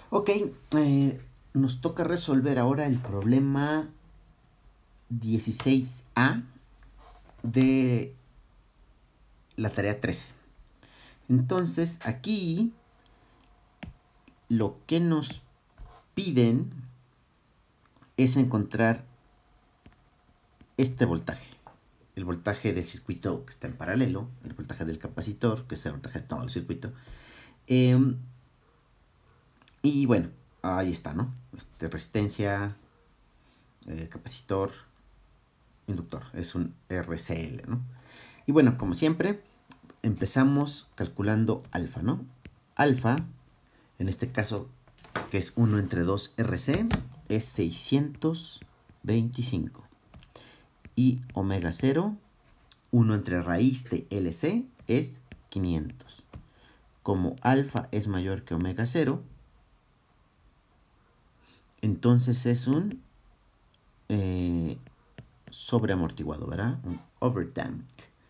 Ok, nos toca resolver ahora el problema 16A de la tarea 13. Entonces, aquí lo que nos piden es encontrar este voltaje. El voltaje del circuito que está en paralelo, el voltaje del capacitor, que es el voltaje de todo el circuito. Y bueno, ahí está, ¿no? Resistencia, capacitor, inductor. Es un RCL, ¿no? Y bueno, como siempre, empezamos calculando alfa, ¿no? Alfa, en este caso, que es 1 entre 2 RC, es 625. Y omega 0, 1 entre raíz de LC, es 500. Como alfa es mayor que omega 0, entonces es un sobreamortiguado, ¿verdad? Un overdamped.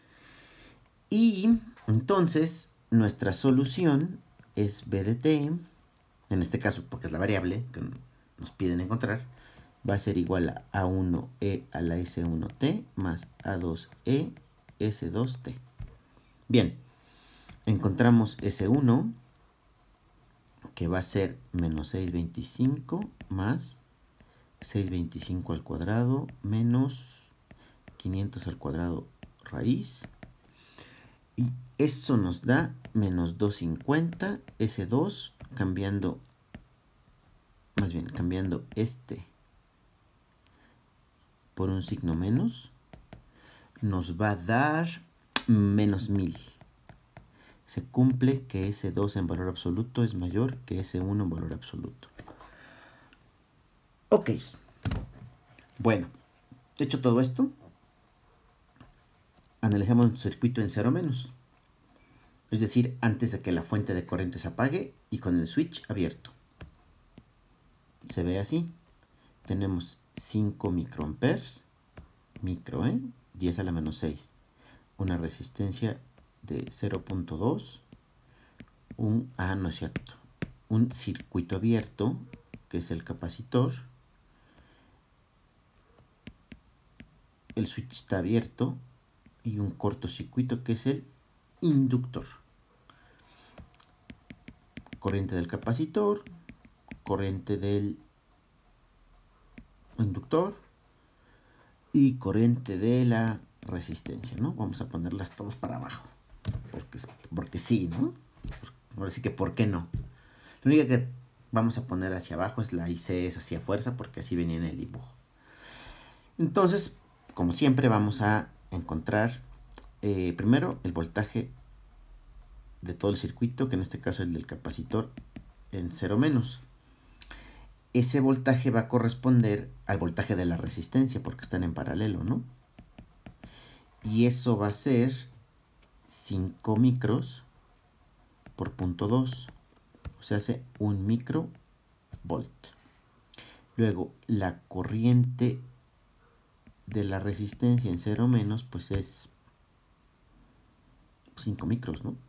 Y entonces nuestra solución es B de t, en este caso porque es la variable que nos piden encontrar, va a ser igual a A1e a la S1t más A2e S2t. Bien, encontramos S1, que va a ser menos 625 más 625 al cuadrado menos 500 al cuadrado raíz. Y eso nos da menos 250, S2, cambiando, más bien, cambiando este por un signo menos, nos va a dar menos 1000. Se cumple que S2 en valor absoluto es mayor que S1 en valor absoluto. Ok. Bueno, hecho todo esto, analizamos el circuito en cero menos. Es decir, antes de que la fuente de corriente se apague y con el switch abierto. Se ve así. Tenemos 5 microamperes, 10 a la menos 6. Una resistencia de 0.2. No es cierto. Un circuito abierto, que es el capacitor. El switch está abierto. Y un cortocircuito, que es el inductor. Corriente del capacitor, corriente del inductor y corriente de la resistencia, ¿no? Vamos a ponerlas todas para abajo, porque sí, ¿no? Ahora sí que, ¿por qué no? La única que vamos a poner hacia abajo es la IC, es hacia fuerza, porque así venía en el dibujo. Entonces, como siempre, vamos a encontrar primero el voltaje de todo el circuito, que en este caso es el del capacitor, en cero menos. Ese voltaje va a corresponder al voltaje de la resistencia, porque están en paralelo, ¿no? Y eso va a ser 5 micros por punto 2. O sea, hace 1 microvolt. Luego, la corriente de la resistencia en cero menos, pues es 5 micros, ¿no?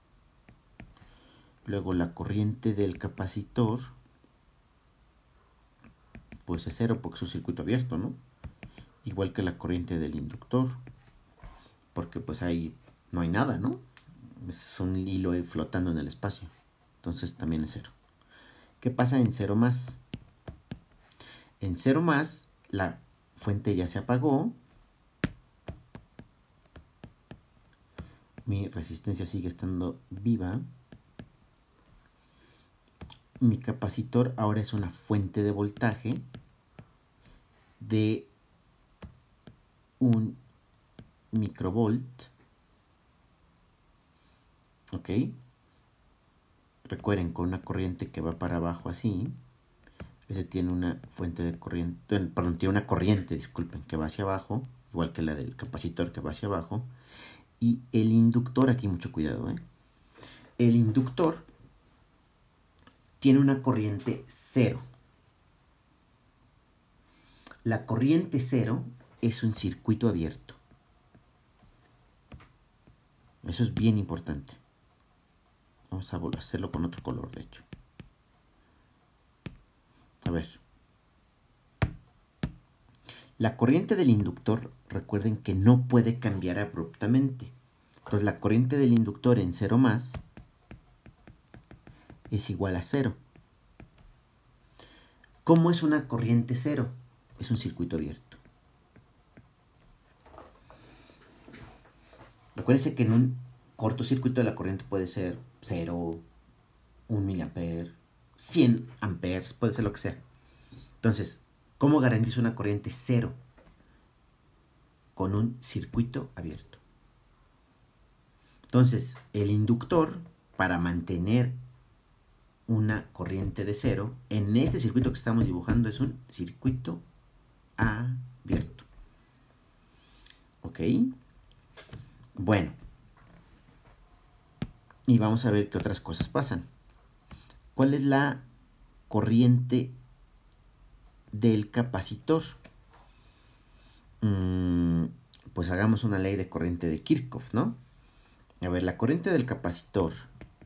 Luego, la corriente del capacitor, pues es 0 porque es un circuito abierto, ¿no? Igual que la corriente del inductor, porque pues ahí no hay nada, ¿no? Es un hilo ahí flotando en el espacio. Entonces también es 0. ¿Qué pasa en 0 más? En 0 más, la fuente ya se apagó. Mi resistencia sigue estando viva. Mi capacitor ahora es una fuente de voltaje de 1 microvolt. ¿Ok? Recuerden, con una corriente que va para abajo así. Ese tiene una fuente de corriente, perdón, tiene una corriente, disculpen, que va hacia abajo, igual que la del capacitor que va hacia abajo. Y el inductor, aquí mucho cuidado, ¿eh? El inductor tiene una corriente cero. La corriente cero es un circuito abierto. Eso es bien importante. Vamos a hacerlo con otro color, de hecho. La corriente del inductor, recuerden que no puede cambiar abruptamente. Entonces la corriente del inductor en 0 más es igual a 0. ¿Cómo es una corriente 0? Es un circuito abierto. Recuérdense que en un cortocircuito la corriente puede ser 0, 1 miliampere, 100 amperes, puede ser lo que sea. Entonces, ¿cómo garantizo una corriente 0? Con un circuito abierto. Entonces, el inductor, para mantener una corriente de 0, en este circuito que estamos dibujando es un circuito abierto. ¿Ok? Bueno. Y vamos a ver qué otras cosas pasan. ¿Cuál es la corriente del capacitor? Pues hagamos una ley de corriente de Kirchhoff, ¿no? A ver, la corriente del capacitor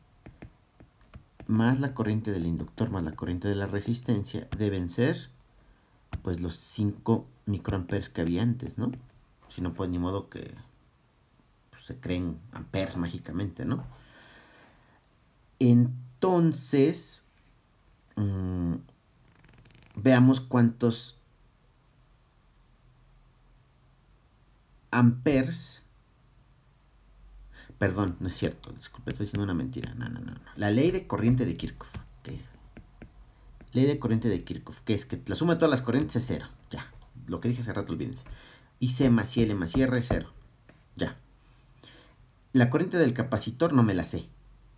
más la corriente del inductor más la corriente de la resistencia deben ser pues los 5 microamperes que había antes, ¿no? Si no, pues ni modo que pues, se creen amperes mágicamente, ¿no? Entonces, veamos cuántos amperes. Perdón, no es cierto. Disculpe, estoy diciendo una mentira. No. La ley de corriente de Kirchhoff. ¿Qué? Ley de corriente de Kirchhoff. ¿Qué es? Que la suma de todas las corrientes es 0. Ya. Lo que dije hace rato, olvídense. Y C más I L más I R es 0. Ya. La corriente del capacitor no me la sé.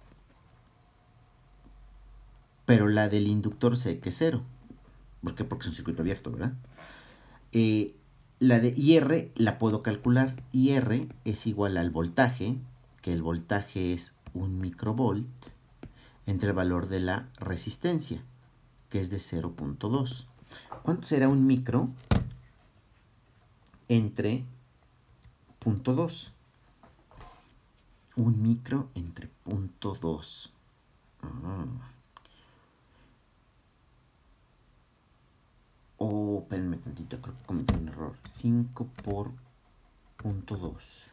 Pero la del inductor sé que es 0. ¿Por qué? Porque es un circuito abierto, ¿verdad? La de IR la puedo calcular. IR es igual al voltaje, que el voltaje es 1 microvolt, entre el valor de la resistencia, que es de 0.2. ¿Cuánto será un micro entre 0.2? Un micro entre 0.2. Oh, espérenme tantito, creo que cometí un error. 5 por 0.2.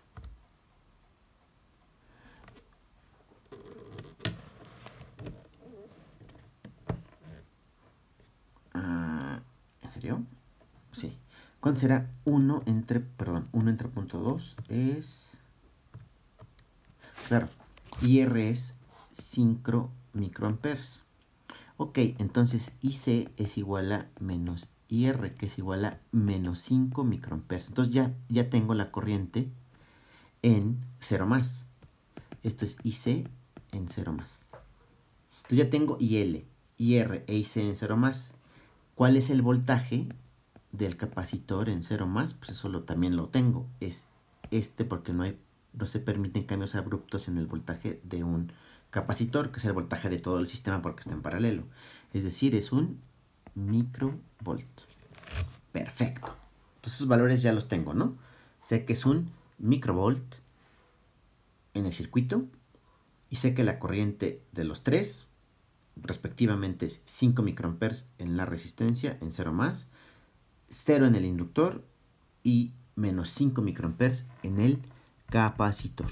¿En serio? Sí. ¿Cuánto será 1 entre 0.2? Es... Claro, IR es 5 microamperes. Ok, entonces IC es igual a menos IR, que es igual a menos 5 microamperes. Entonces ya tengo la corriente en 0 más. Esto es IC en 0 más. Entonces ya tengo IL, IR e IC en 0 más. ¿Cuál es el voltaje del capacitor en 0 más? Pues eso también lo tengo. Es este porque no se permiten cambios abruptos en el voltaje de un capacitor, que es el voltaje de todo el sistema porque está en paralelo. Es decir, es un microvolt. Perfecto. Entonces esos valores ya los tengo, ¿no? Sé que es un microvolt en el circuito y sé que la corriente de los tres respectivamente es 5 microamperes en la resistencia en 0 más, 0 en el inductor y menos 5 microamperes en el capacitor.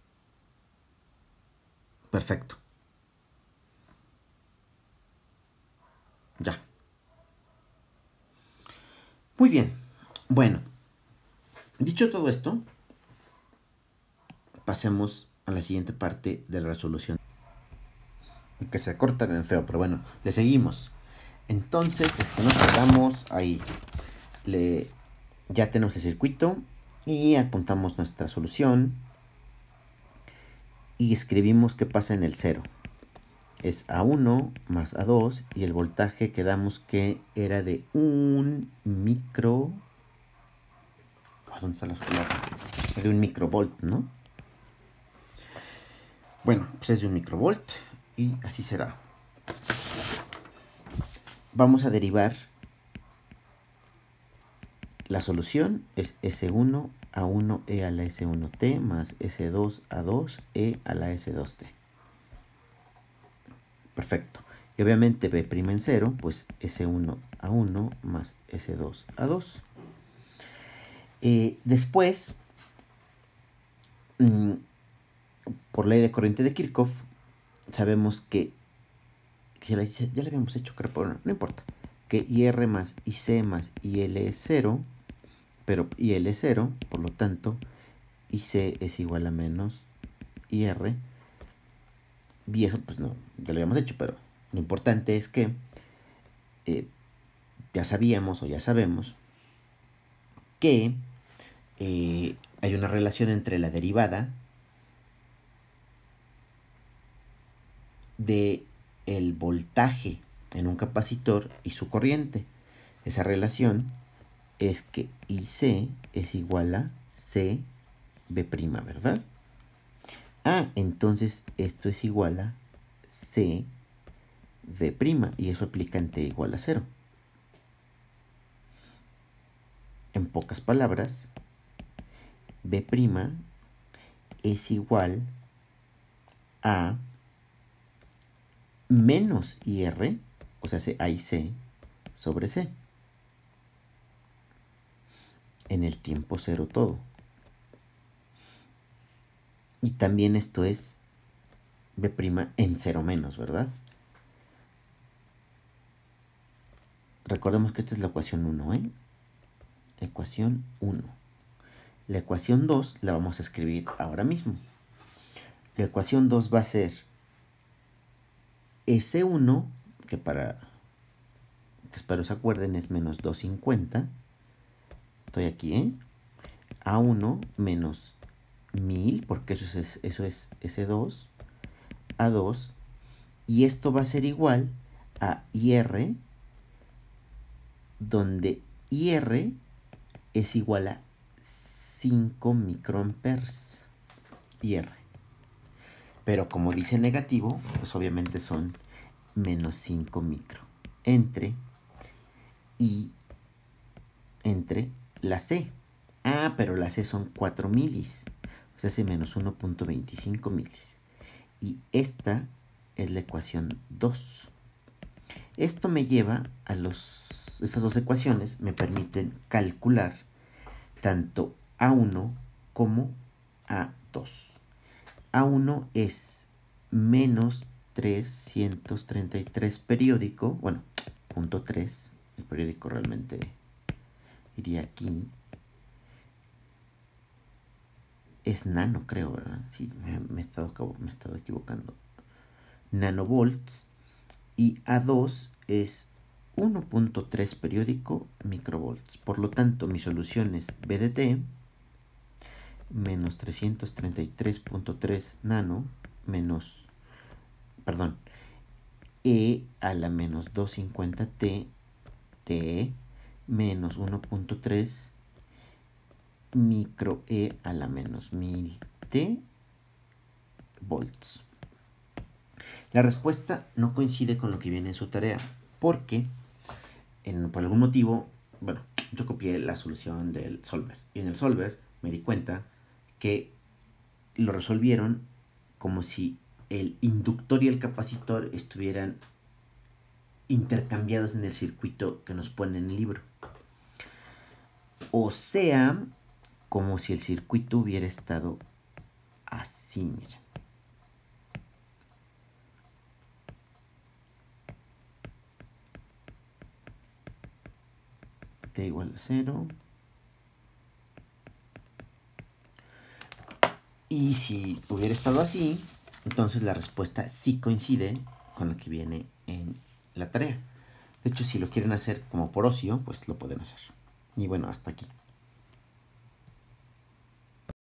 Perfecto. Ya. Muy bien. Bueno, dicho todo esto, pasemos a la siguiente parte de la resolución. Que se corta bien feo, pero bueno, le seguimos. Entonces, nos quedamos ahí. Ya tenemos el circuito y apuntamos nuestra solución y escribimos qué pasa en el 0. Es A1 más A2 y el voltaje quedamos que era de 1 micro... ¿Dónde está la sola? De 1 microvolt, ¿no? Bueno, pues es de 1 microvolt y así será. Vamos a derivar. La solución es S1 A1E a la S1T más S2 A2 E a la S2T. Perfecto. Y obviamente B' en 0, pues S1 A1 más S2 A2. Después, por ley de corriente de Kirchhoff, sabemos que ya le habíamos hecho, creo, pero no importa, que IR más IC más IL es 0, pero IL es 0, por lo tanto, IC es igual a menos IR, y eso pues no, ya lo habíamos hecho, pero lo importante es que ya sabíamos o ya sabemos que hay una relación entre la derivada de el voltaje en un capacitor y su corriente. Esa relación es que IC es igual a CB', ¿verdad? Entonces esto es igual a CB', y eso aplica en T igual a 0. En pocas palabras, B' es igual a menos IR, o sea, A y C, sobre C. En el tiempo cero todo. Y también esto es B' en 0 menos, ¿verdad? Recordemos que esta es la ecuación 1, ¿eh? Ecuación 1. La ecuación 2 la vamos a escribir ahora mismo. La ecuación 2 va a ser S1, que para que espero se acuerden es menos 250. Estoy aquí, ¿eh? A1 menos 1000, porque eso es S2, A2, y esto va a ser igual a IR, donde IR es igual a 5 microamperes IR. Pero como dice negativo, pues obviamente son menos 5 micro entre la C. Pero la C son 4 milis, o sea, hace menos 1.25 milis. Y esta es la ecuación 2. Esto me lleva a esas dos ecuaciones me permiten calcular tanto A1 como A2. A1 es menos 333 periódico, bueno, punto 3, el periódico realmente iría aquí. Es nano, creo, ¿verdad? Sí, me he estado equivocando. Nanovolts. Y A2 es 1.3 periódico microvolts. Por lo tanto, mi solución es B de T menos 333.3 nano menos, perdón, E a la menos 250 T menos 1.3 micro E a la menos 1000 T volts. La respuesta no coincide con lo que viene en su tarea, porque por algún motivo, bueno, yo copié la solución del Solver, y en el Solver me di cuenta que lo resolvieron como si el inductor y el capacitor estuvieran intercambiados en el circuito que nos pone en el libro. O sea, como si el circuito hubiera estado así, miren. T igual a 0. Y si hubiera estado así, entonces la respuesta sí coincide con la que viene en la tarea. De hecho, si lo quieren hacer como por ocio, pues lo pueden hacer. Y bueno, hasta aquí.